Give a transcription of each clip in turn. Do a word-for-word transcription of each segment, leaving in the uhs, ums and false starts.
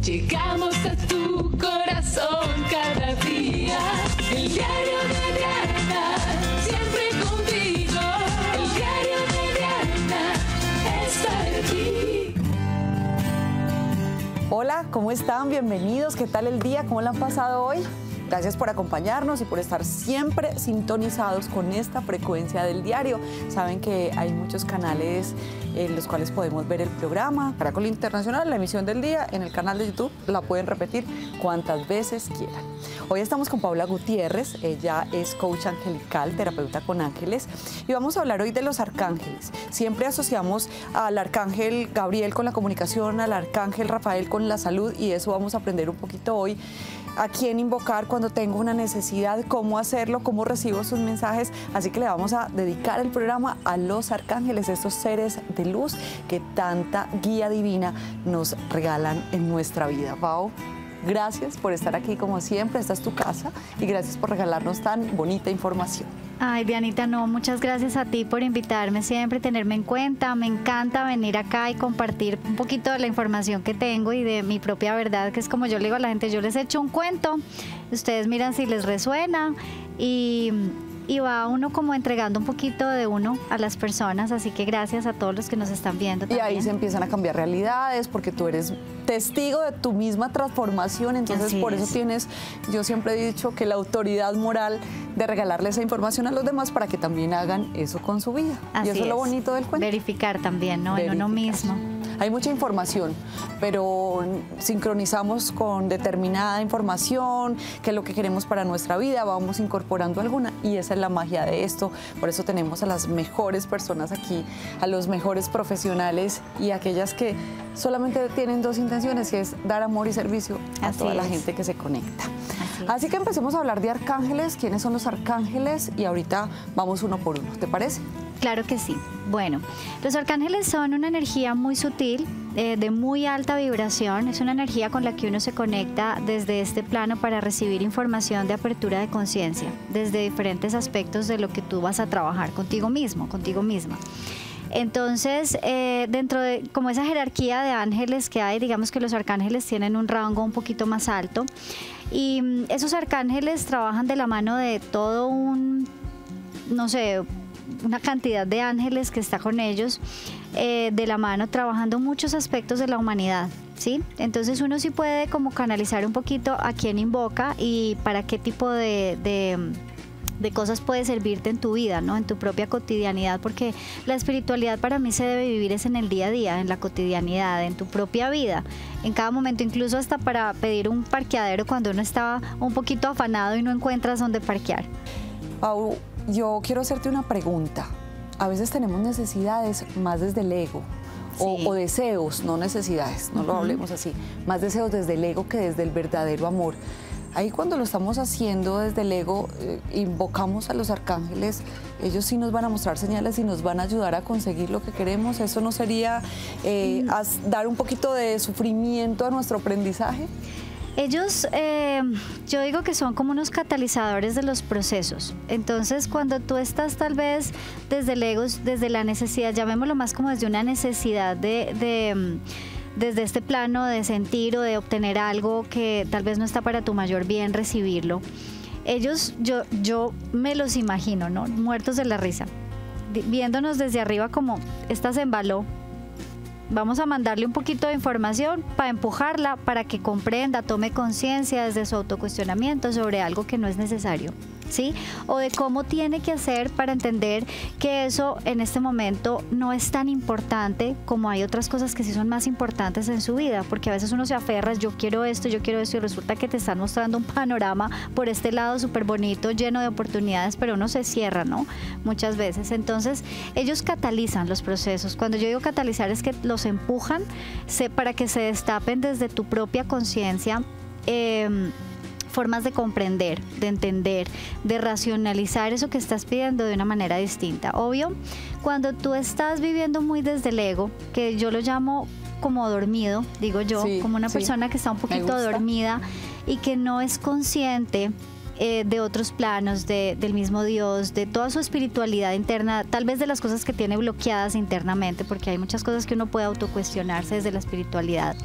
Llegamos a tu corazón cada día. El diario de Diana, siempre contigo. El diario de Diana está aquí. Hola, ¿cómo están? Bienvenidos. ¿Qué tal el día? ¿Cómo lo han pasado hoy? Gracias por acompañarnos y por estar siempre sintonizados con esta frecuencia del diario. Saben que hay muchos canales en los cuales podemos ver el programa. Caracol Internacional, la emisión del día, en el canal de YouTube, la pueden repetir cuantas veces quieran. Hoy estamos con Paula Gutiérrez, ella es coach angelical, terapeuta con ángeles, y vamos a hablar hoy de los arcángeles. Siempre asociamos al arcángel Gabriel con la comunicación, al arcángel Rafael con la salud, y eso vamos a aprender un poquito hoy. A quién invocar cuando tengo una necesidad, cómo hacerlo, cómo recibo sus mensajes. Así que le vamos a dedicar el programa a los arcángeles, estos seres de luz que tanta guía divina nos regalan en nuestra vida. Pau, gracias por estar aquí como siempre, esta es tu casa, y gracias por regalarnos tan bonita información. Ay, Dianita, no, muchas gracias a ti por invitarme siempre, tenerme en cuenta. Me encanta venir acá y compartir un poquito de la información que tengo y de mi propia verdad, que es como yo le digo a la gente, yo les echo un cuento, ustedes miran si les resuena y... y va uno como entregando un poquito de uno a las personas, así que gracias a todos los que nos están viendo también. Y ahí se empiezan a cambiar realidades porque tú eres testigo de tu misma transformación, entonces así por es. Eso tienes, yo siempre he dicho que la autoridad moral de regalarle esa información a los demás para que también hagan eso con su vida. Así y eso es lo bonito del cuento. Verificar también, ¿no? Verificar. En uno mismo. Hay mucha información, pero sincronizamos con determinada información, que es lo que queremos para nuestra vida, vamos incorporando alguna, y esa es la magia de esto. Por eso tenemos a las mejores personas aquí, a los mejores profesionales y aquellas que solamente tienen dos intenciones, que es dar amor y servicio a Así toda es. la gente que se conecta. Así, Así que empecemos a hablar de arcángeles, quiénes son los arcángeles, y ahorita vamos uno por uno, ¿te parece? Claro que sí. Bueno, los arcángeles son una energía muy sutil, eh, de muy alta vibración. Es una energía con la que uno se conecta desde este plano para recibir información de apertura de conciencia, desde diferentes aspectos de lo que tú vas a trabajar contigo mismo, contigo misma. Entonces, eh, dentro de como esa jerarquía de ángeles que hay, digamos que los arcángeles tienen un rango un poquito más alto, y mm, esos arcángeles trabajan de la mano de todo un, no sé, una cantidad de ángeles que está con ellos, eh, de la mano, trabajando muchos aspectos de la humanidad, ¿sí? Entonces uno sí puede como canalizar un poquito a quién invoca y para qué tipo de, de, de cosas puede servirte en tu vida, ¿no? En tu propia cotidianidad, porque la espiritualidad para mí se debe vivir es en el día a día, en la cotidianidad, en tu propia vida, en cada momento, incluso hasta para pedir un parqueadero cuando uno está un poquito afanado y no encuentras dónde parquear. Pau, yo quiero hacerte una pregunta. A veces tenemos necesidades más desde el ego, o, Sí. o deseos, no necesidades, no lo Ujú. hablemos así, más deseos desde el ego que desde el verdadero amor. Ahí cuando lo estamos haciendo desde el ego, eh, invocamos a los arcángeles, ellos sí nos van a mostrar señales y nos van a ayudar a conseguir lo que queremos. ¿Eso no sería eh, as- dar un poquito de sufrimiento a nuestro aprendizaje? Ellos, eh, yo digo que son como unos catalizadores de los procesos. Entonces, cuando tú estás tal vez desde el ego, desde la necesidad, llamémoslo más como desde una necesidad de, de desde este plano de sentir o de obtener algo que tal vez no está para tu mayor bien, recibirlo. Ellos, yo, yo me los imagino, ¿no? Muertos de la risa, viéndonos desde arriba como, esta se embaló. Vamos a mandarle un poquito de información para empujarla, para que comprenda, tome conciencia desde su autocuestionamiento sobre algo que no es necesario, ¿sí? O de cómo tiene que hacer para entender que eso en este momento no es tan importante como hay otras cosas que sí son más importantes en su vida, porque a veces uno se aferra, yo quiero esto, yo quiero esto, y resulta que te están mostrando un panorama por este lado súper bonito, lleno de oportunidades, pero uno se cierra, ¿no? Muchas veces. Entonces, ellos catalizan los procesos. Cuando yo digo catalizar es que los empujan se, para que se destapen desde tu propia conciencia, eh, formas de comprender, de entender, de racionalizar eso que estás pidiendo de una manera distinta. Obvio, cuando tú estás viviendo muy desde el ego, que yo lo llamo como dormido, digo yo, Sí, como una sí, persona que está un me poquito gusta. dormida y que no es consciente eh, de otros planos, de, del mismo Dios, de toda su espiritualidad interna, tal vez de las cosas que tiene bloqueadas internamente, porque hay muchas cosas que uno puede autocuestionarse desde la espiritualidad.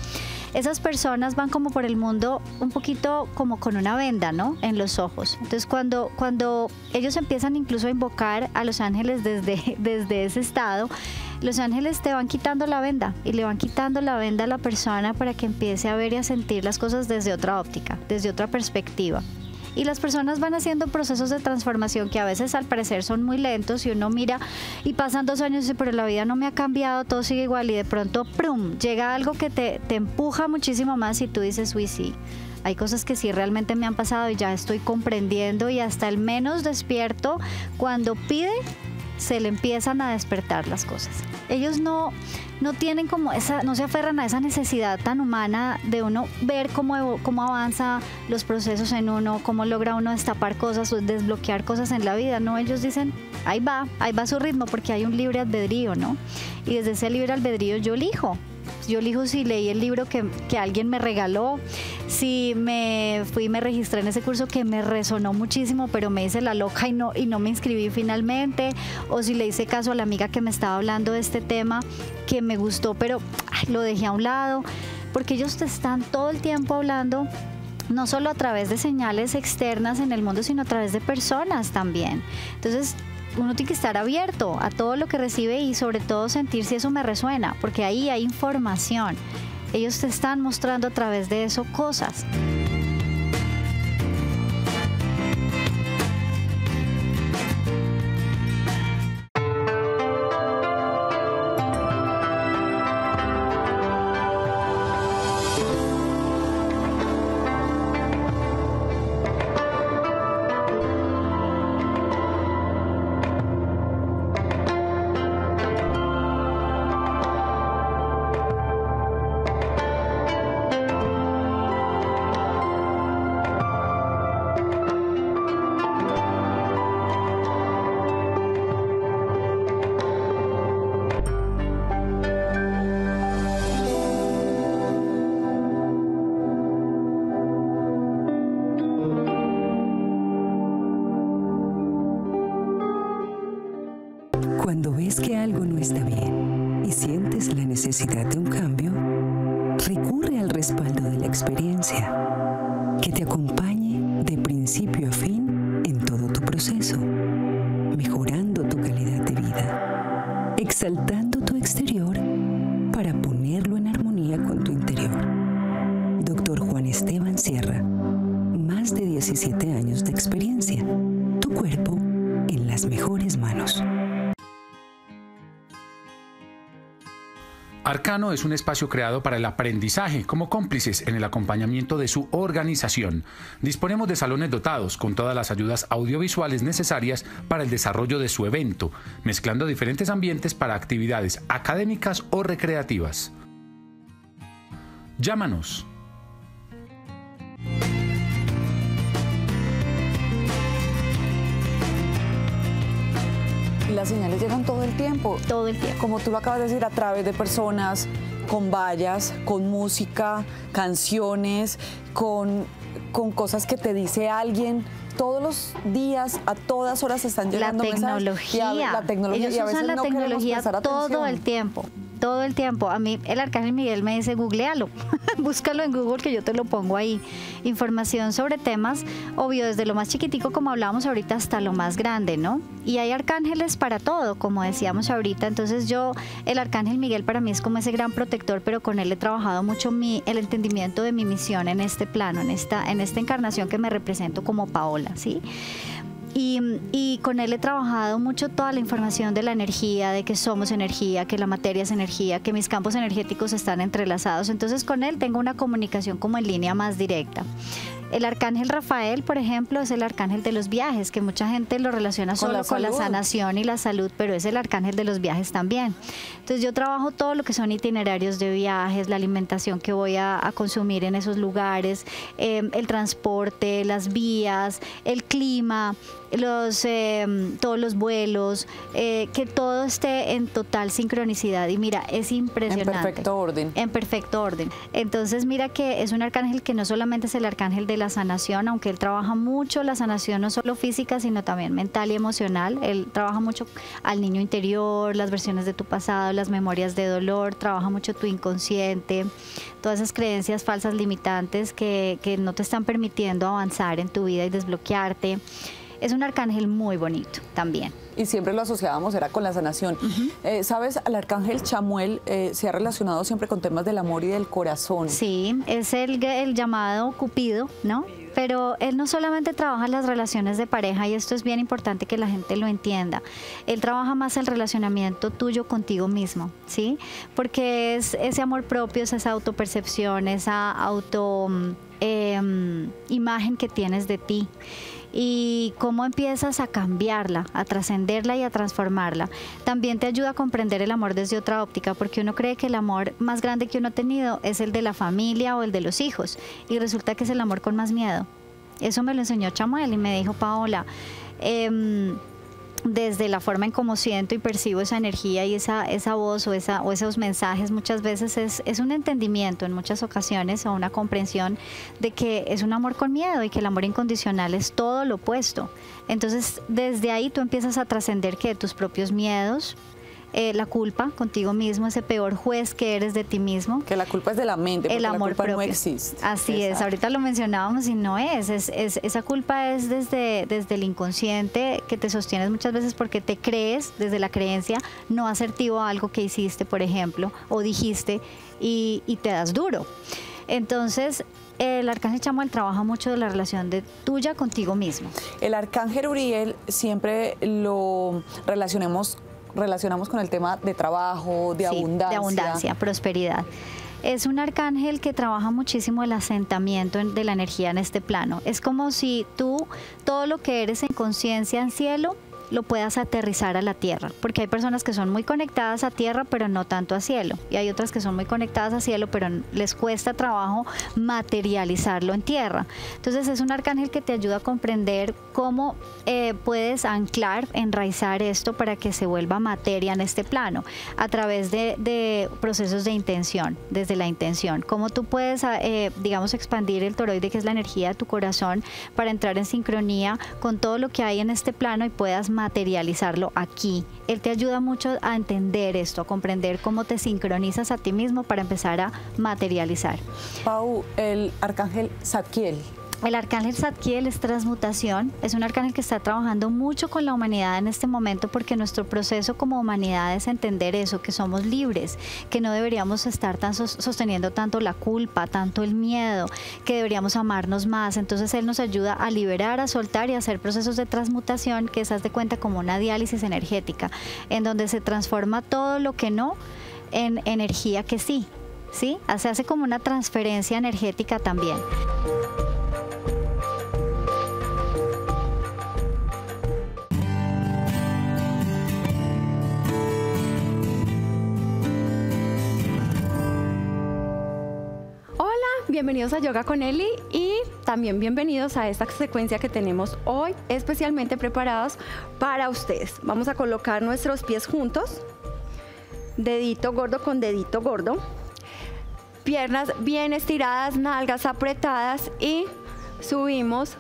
esas personas van como por el mundo un poquito como con una venda, ¿no? En los ojos. Entonces cuando, cuando ellos empiezan incluso a invocar a los ángeles desde, desde ese estado, los ángeles te van quitando la venda y le van quitando la venda a la persona para que empiece a ver y a sentir las cosas desde otra óptica, desde otra perspectiva. Y las personas van haciendo procesos de transformación que a veces al parecer son muy lentos y uno mira y pasan dos años y dice, pero la vida no me ha cambiado, todo sigue igual, y de pronto, ¡prum!, llega algo que te, te empuja muchísimo más y tú dices, uy, sí, hay cosas que sí realmente me han pasado y ya estoy comprendiendo, y hasta el menos despierto, cuando pide, se le empiezan a despertar las cosas. Ellos no, no tienen como esa, no se aferran a esa necesidad tan humana de uno ver cómo, cómo avanza los procesos en uno, cómo logra uno destapar cosas o desbloquear cosas en la vida. No, ellos dicen, ahí va, ahí va su ritmo, porque hay un libre albedrío, ¿no? Y desde ese libre albedrío yo elijo. Yo elijo si leí el libro que, que alguien me regaló, si me fui y me registré en ese curso que me resonó muchísimo, pero me hice la loca y no, y no me inscribí finalmente, o si le hice caso a la amiga que me estaba hablando de este tema que me gustó, pero ay, lo dejé a un lado, porque ellos te están todo el tiempo hablando, no solo a través de señales externas en el mundo, sino a través de personas también. Entonces, uno tiene que estar abierto a todo lo que recibe y sobre todo sentir si eso me resuena, porque ahí hay información. Ellos te están mostrando a través de eso cosas. Cuando ves que algo no está bien y sientes la necesidad de un cambio, recurre al respaldo de la experiencia, que te acompañe de principio a fin en todo tu proceso, mejorando tu calidad de vida, exaltando tu exterior para ponerlo en armonía con tu interior. Doctor Juan Esteban Sierra, más de diecisiete años de experiencia, tu cuerpo en las mejores manos. Arcano es un espacio creado para el aprendizaje como cómplices en el acompañamiento de su organización. Disponemos de salones dotados con todas las ayudas audiovisuales necesarias para el desarrollo de su evento, mezclando diferentes ambientes para actividades académicas o recreativas. Llámanos. Y las señales llegan todo el tiempo. Todo el tiempo. Como tú lo acabas de decir, a través de personas, con vallas, con música, canciones, con, con cosas que te dice alguien. Todos los días, a todas horas están llegando la tecnología. mensajes. Y a, la tecnología. Ellos y a veces usan la no tecnología todo atención. el tiempo. Todo el tiempo. A mí el Arcángel Miguel me dice, googlealo, búscalo en Google que yo te lo pongo ahí. Información sobre temas, obvio, desde lo más chiquitico como hablábamos ahorita hasta lo más grande, ¿no? Y hay arcángeles para todo, como decíamos ahorita. Entonces yo, el Arcángel Miguel para mí es como ese gran protector, pero con él he trabajado mucho mi, el entendimiento de mi misión en este plano, en esta, en esta encarnación que me represento como Paola, ¿sí? Y, y con él he trabajado mucho toda la información de la energía, de que somos energía, que la materia es energía, que mis campos energéticos están entrelazados. Entonces con él tengo una comunicación como en línea más directa. El Arcángel Rafael, por ejemplo, es el Arcángel de los viajes, que mucha gente lo relaciona Con solo la con la salud. sanación y la salud, pero es el Arcángel de los viajes también. Entonces yo trabajo todo lo que son itinerarios de viajes, la alimentación que voy a, a consumir en esos lugares, eh, el transporte, las vías, el clima, los, eh, todos los vuelos, eh, que todo esté en total sincronicidad. Y mira, es impresionante. En perfecto orden. En perfecto orden. Entonces mira que es un arcángel que no solamente es el arcángel de la sanación, aunque él trabaja mucho la sanación no solo física, sino también mental y emocional. Él trabaja mucho al niño interior, las versiones de tu pasado, las memorias de dolor, trabaja mucho tu inconsciente, todas esas creencias falsas limitantes que, que no te están permitiendo avanzar en tu vida y desbloquearte. Es un arcángel muy bonito también. Y siempre lo asociábamos, era con la sanación. Uh-huh. eh, ¿Sabes? El arcángel Chamuel eh, se ha relacionado siempre con temas del amor y del corazón. Sí, es el, el llamado Cupido, ¿no? Pero él no solamente trabaja las relaciones de pareja, y esto es bien importante que la gente lo entienda. Él trabaja más el relacionamiento tuyo contigo mismo, ¿sí? Porque es ese amor propio, es esa autopercepción, esa auto eh, imagen que tienes de ti. Y cómo empiezas a cambiarla, a trascenderla y a transformarla. También te ayuda a comprender el amor desde otra óptica, porque uno cree que el amor más grande que uno ha tenido es el de la familia o el de los hijos, y resulta que es el amor con más miedo. Eso me lo enseñó Chamuel y me dijo: Paola, eh, desde la forma en cómo siento y percibo esa energía y esa, esa voz o, esa, o esos mensajes, muchas veces es, es un entendimiento en muchas ocasiones, o una comprensión de que es un amor con miedo y que el amor incondicional es todo lo opuesto. Entonces, desde ahí tú empiezas a trascender que tus propios miedos, Eh, la culpa contigo mismo, ese peor juez que eres de ti mismo. Que la culpa es de la mente, porque el amor la culpa propio no existe. Así Exacto. es, ahorita lo mencionábamos y no es, es, es esa culpa es desde, desde el inconsciente, que te sostienes muchas veces porque te crees, desde la creencia no asertivo a algo que hiciste, por ejemplo, o dijiste, y, y te das duro. Entonces, el arcángel Chamuel trabaja mucho de la relación de tuya contigo mismo. El arcángel Uriel siempre lo relacionemos relacionamos con el tema de trabajo, de sí, abundancia. de abundancia, prosperidad. Es un arcángel que trabaja muchísimo el asentamiento de la energía en este plano. Es como si tú, todo lo que eres en conciencia en cielo, lo puedas aterrizar a la tierra, porque hay personas que son muy conectadas a tierra pero no tanto a cielo, y hay otras que son muy conectadas a cielo pero les cuesta trabajo materializarlo en tierra. Entonces es un arcángel que te ayuda a comprender cómo eh, puedes anclar, enraizar esto para que se vuelva materia en este plano, a través de, de procesos de intención, desde la intención, cómo tú puedes eh, digamos expandir el toroide, que es la energía de tu corazón, para entrar en sincronía con todo lo que hay en este plano y puedas materializarlo aquí. Él te ayuda mucho a entender esto, a comprender cómo te sincronizas a ti mismo para empezar a materializar. Pau, el arcángel Zadkiel. El arcángel Zadkiel es transmutación, es un arcángel que está trabajando mucho con la humanidad en este momento, porque nuestro proceso como humanidad es entender eso, que somos libres, que no deberíamos estar tan sosteniendo tanto la culpa, tanto el miedo, que deberíamos amarnos más. Entonces él nos ayuda a liberar, a soltar y a hacer procesos de transmutación, que se haz de cuenta como una diálisis energética, en donde se transforma todo lo que no en energía que sí, ¿sí? Se hace como una transferencia energética también. Bienvenidos a Yoga con Eli, y también bienvenidos a esta secuencia que tenemos hoy especialmente preparados para ustedes. Vamos a colocar nuestros pies juntos, dedito gordo con dedito gordo, piernas bien estiradas, nalgas apretadas, y subimos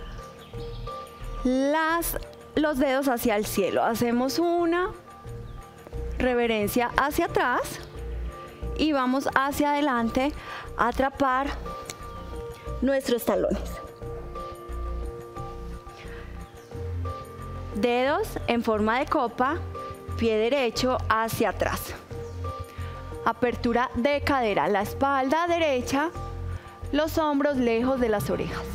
las, los dedos hacia el cielo. Hacemos una reverencia hacia atrás y vamos hacia adelante a atrapar nuestros talones. Dedos en forma de copa, pie derecho hacia atrás. Apertura de cadera, la espalda derecha, los hombros lejos de las orejas.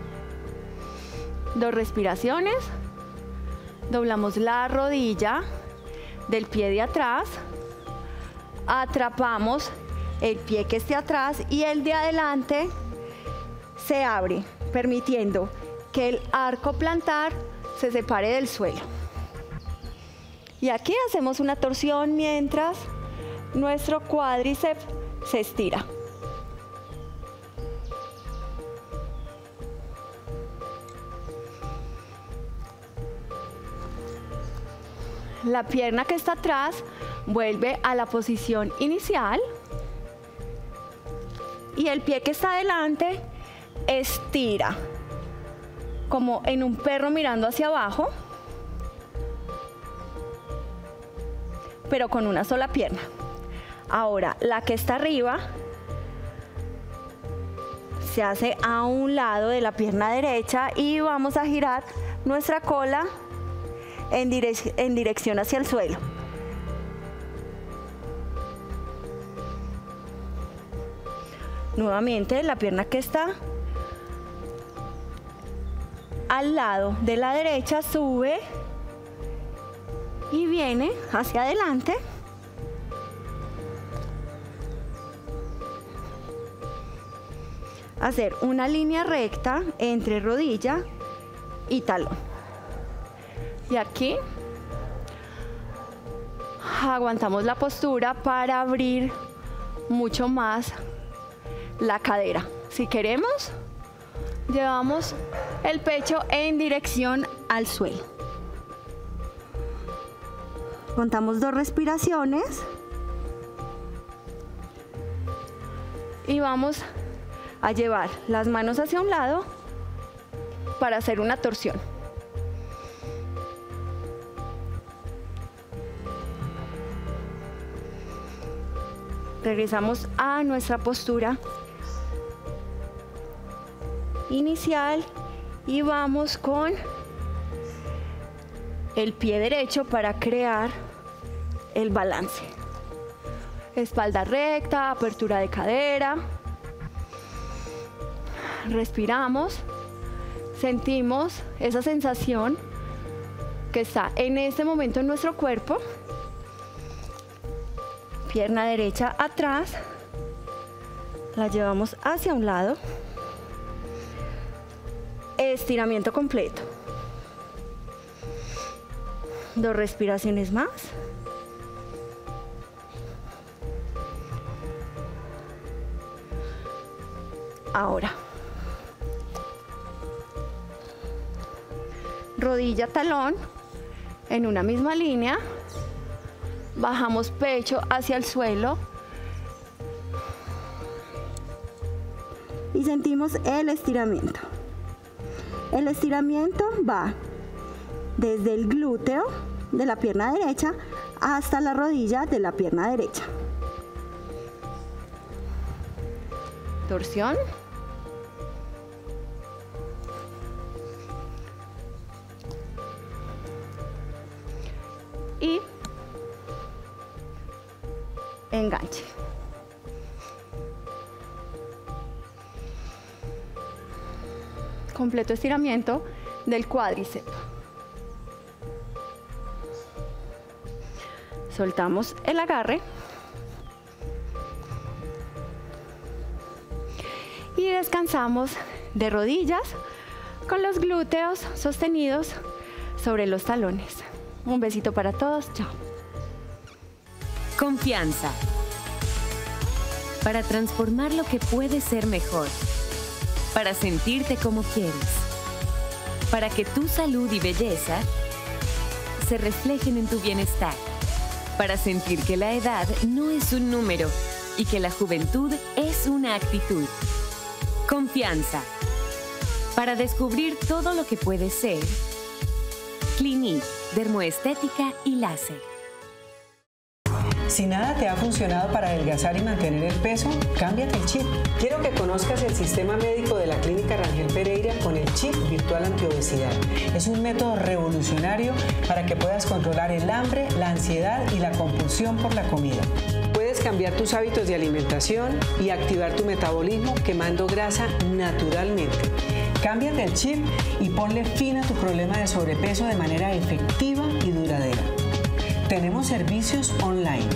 Dos respiraciones. Doblamos la rodilla del pie de atrás. Atrapamos el pie que esté atrás y el de adelante se abre, permitiendo que el arco plantar se separe del suelo. Y aquí hacemos una torsión mientras nuestro cuádriceps se estira. La pierna que está atrás vuelve a la posición inicial y el pie que está adelante estira, como en un perro mirando hacia abajo, pero con una sola pierna. Ahora, la que está arriba se hace a un lado de la pierna derecha y vamos a girar nuestra cola en, direc- en dirección hacia el suelo. Nuevamente, la pierna que está al lado de la derecha sube y viene hacia adelante. Hacer una línea recta entre rodilla y talón. Y aquí aguantamos la postura para abrir mucho más la cadera. Si queremos, llevamos el pecho en dirección al suelo. Contamos dos respiraciones y vamos a llevar las manos hacia un lado para hacer una torsión. Regresamos a nuestra postura inicial y vamos con el pie derecho para crear el balance. Espalda recta, apertura de cadera. Respiramos, sentimos esa sensación que está en este momento en nuestro cuerpo. Pierna derecha atrás, la llevamos hacia un lado. Estiramiento completo. Dos respiraciones más. Ahora. Rodilla, talón, en una misma línea. Bajamos pecho hacia el suelo. Y sentimos el estiramiento. El estiramiento va desde el glúteo de la pierna derecha hasta la rodilla de la pierna derecha. Torsión. Y enganche. Completo estiramiento del cuádriceps. Soltamos el agarre y descansamos de rodillas con los glúteos sostenidos sobre los talones. Un besito para todos. Chao. Confianza. Para transformar lo que puede ser mejor. Para sentirte como quieres. Para que tu salud y belleza se reflejen en tu bienestar. Para sentir que la edad no es un número y que la juventud es una actitud. Confianza. Para descubrir todo lo que puede ser. Clinique, dermoestética y láser. Si nada te ha funcionado para adelgazar y mantener el peso, cámbiate el chip. Quiero que conozcas el sistema médico de la Clínica Rangel Pereira con el chip virtual antiobesidad. Es un método revolucionario para que puedas controlar el hambre, la ansiedad y la compulsión por la comida. Puedes cambiar tus hábitos de alimentación y activar tu metabolismo quemando grasa naturalmente. Cámbiate el chip y ponle fin a tu problema de sobrepeso de manera efectiva y duradera. Tenemos servicios online.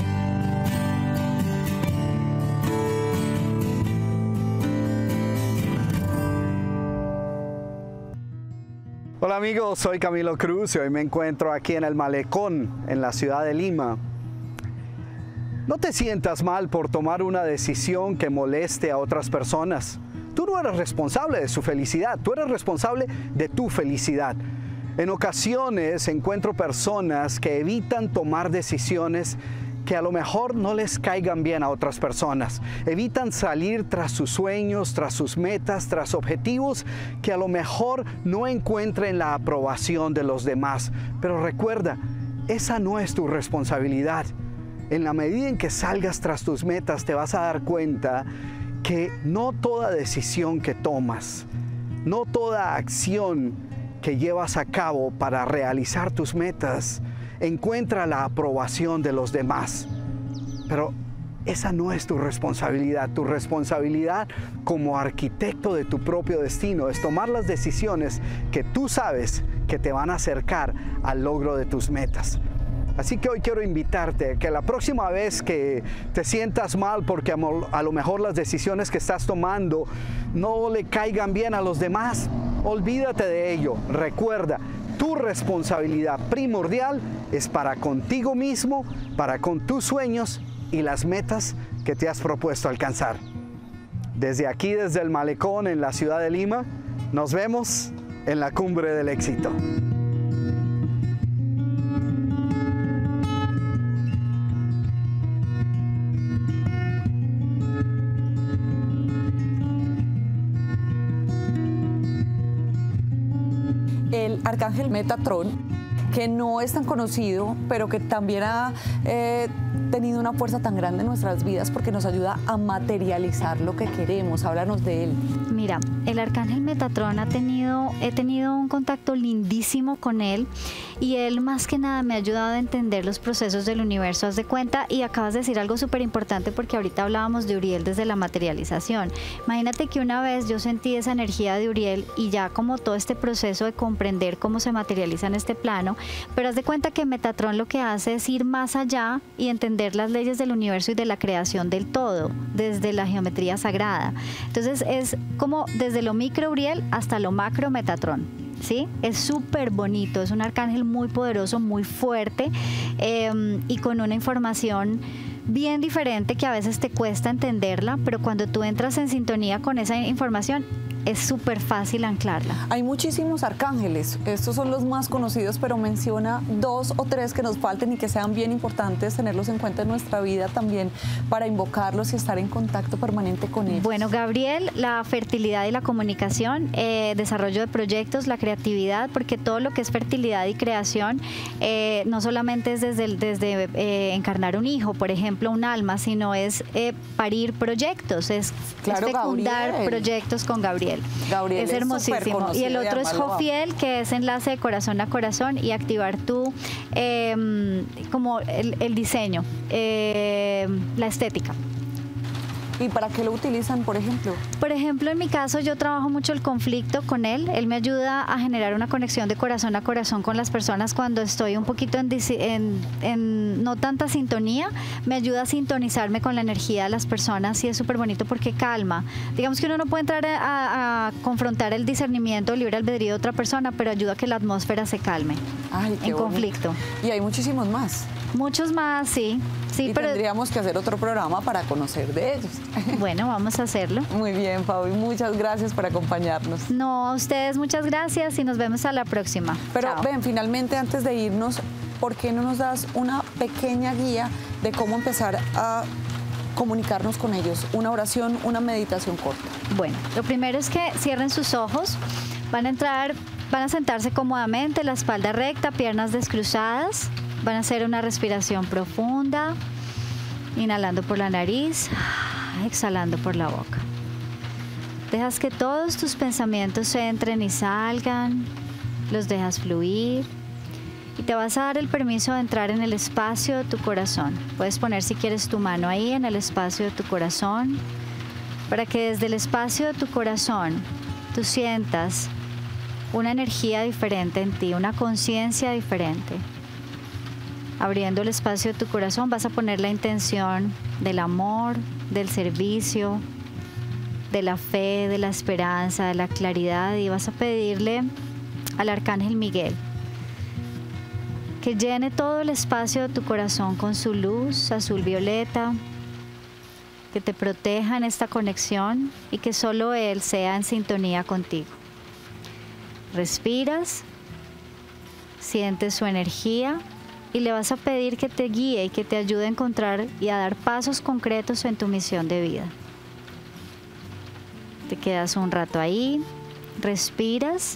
Hola amigos, soy Camilo Cruz y hoy me encuentro aquí en el Malecón, en la ciudad de Lima. No te sientas mal por tomar una decisión que moleste a otras personas. Tú no eres responsable de su felicidad, tú eres responsable de tu felicidad. En ocasiones encuentro personas que evitan tomar decisiones que a lo mejor no les caigan bien a otras personas. Evitan salir tras sus sueños, tras sus metas, tras objetivos que a lo mejor no encuentren la aprobación de los demás. Pero recuerda, esa no es tu responsabilidad. En la medida en que salgas tras tus metas, te vas a dar cuenta que no toda decisión que tomas, no toda acción que llevas a cabo para realizar tus metas encuentra la aprobación de los demás. Pero esa no es tu responsabilidad. Tu responsabilidad como arquitecto de tu propio destino es tomar las decisiones que tú sabes que te van a acercar al logro de tus metas. Así que hoy quiero invitarte a que la próxima vez que te sientas mal porque a lo mejor las decisiones que estás tomando no le caigan bien a los demás, olvídate de ello. Recuerda, tu responsabilidad primordial es para contigo mismo, para con tus sueños y las metas que te has propuesto alcanzar. Desde aquí, desde el Malecón en la ciudad de Lima, nos vemos en la cumbre del éxito. El arcángel Metatrón, que no es tan conocido, pero que también ha eh, tenido una fuerza tan grande en nuestras vidas porque nos ayuda a materializar lo que queremos. Háblanos de él. Mira, el arcángel Metatrón ha tenido, he tenido un contacto lindísimo con él y él más que nada me ha ayudado a entender los procesos del universo. Haz de cuenta, y acabas de decir algo súper importante porque ahorita hablábamos de Uriel desde la materialización. Imagínate que una vez yo sentí esa energía de Uriel y ya como todo este proceso de comprender cómo se materializa en este plano, pero haz de cuenta que Metatrón lo que hace es ir más allá y entender las leyes del universo y de la creación del todo, desde la geometría sagrada. Entonces es como desde lo micro Uriel hasta lo macro Metatrón. ¿Sí? Es súper bonito, es un arcángel muy poderoso, muy fuerte eh, y con una información bien diferente que a veces te cuesta entenderla, pero cuando tú entras en sintonía con esa información es súper fácil anclarla. Hay muchísimos arcángeles, estos son los más conocidos, pero menciona dos o tres que nos falten y que sean bien importantes tenerlos en cuenta en nuestra vida también para invocarlos y estar en contacto permanente con ellos. Bueno, Gabriel, la fertilidad y la comunicación, eh, desarrollo de proyectos, la creatividad, porque todo lo que es fertilidad y creación eh, no solamente es desde, desde eh, encarnar un hijo, por ejemplo, un alma, sino es eh, parir proyectos, es, claro, es fecundar Gabriel. proyectos con Gabriel. Gabriel es es hermosísimo. Y el otro es Jofiel, que es enlace de corazón a corazón y activar tu, eh, como el, el diseño, eh, la estética. ¿Y para qué lo utilizan, por ejemplo? Por ejemplo, en mi caso, yo trabajo mucho el conflicto con él. Él me ayuda a generar una conexión de corazón a corazón con las personas cuando estoy un poquito en, en, en no tanta sintonía. Me ayuda a sintonizarme con la energía de las personas y es súper bonito porque calma. Digamos que uno no puede entrar a, a confrontar el discernimiento, el libre albedrío de otra persona, pero ayuda a que la atmósfera se calme. Ay, qué en bonito. conflicto. Y hay muchísimos más. Muchos más, sí. sí y pero... tendríamos que hacer otro programa para conocer de ellos. Bueno, vamos a hacerlo. Muy bien, Fabi, muchas gracias por acompañarnos. No, a ustedes muchas gracias y nos vemos a la próxima. Pero Chao. ven, finalmente antes de irnos, ¿por qué no nos das una pequeña guía de cómo empezar a comunicarnos con ellos? Una oración, una meditación corta. Bueno, lo primero es que cierren sus ojos, van a entrar, van a sentarse cómodamente, la espalda recta, piernas descruzadas, van a hacer una respiración profunda, inhalando por la nariz, exhalando por la boca. Dejas que todos tus pensamientos entren y salgan, los dejas fluir y te vas a dar el permiso de entrar en el espacio de tu corazón. Puedes poner si quieres tu mano ahí en el espacio de tu corazón para que desde el espacio de tu corazón tú sientas una energía diferente en ti, una conciencia diferente. Abriendo el espacio de tu corazón vas a poner la intención del amor, del servicio, de la fe, de la esperanza, de la claridad y vas a pedirle al Arcángel Miguel que llene todo el espacio de tu corazón con su luz azul violeta, que te proteja en esta conexión y que solo Él sea en sintonía contigo. Respiras, sientes su energía y le vas a pedir que te guíe y que te ayude a encontrar y a dar pasos concretos en tu misión de vida. Te quedas un rato ahí, respiras,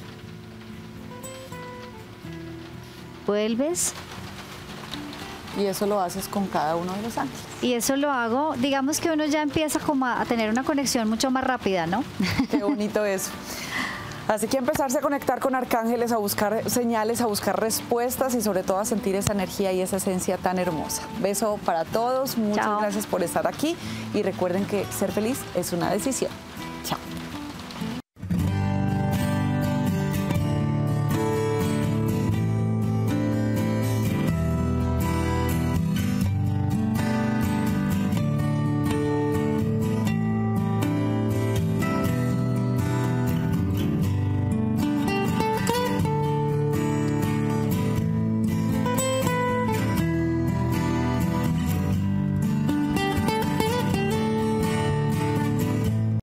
vuelves. Y eso lo haces con cada uno de los ángeles. Y eso lo hago, digamos que uno ya empieza como a tener una conexión mucho más rápida, ¿no? Qué bonito eso. Así que empezarse a conectar con arcángeles, a buscar señales, a buscar respuestas y sobre todo a sentir esa energía y esa esencia tan hermosa. Beso para todos, muchas Chao. gracias por estar aquí y recuerden que ser feliz es una decisión. Chao.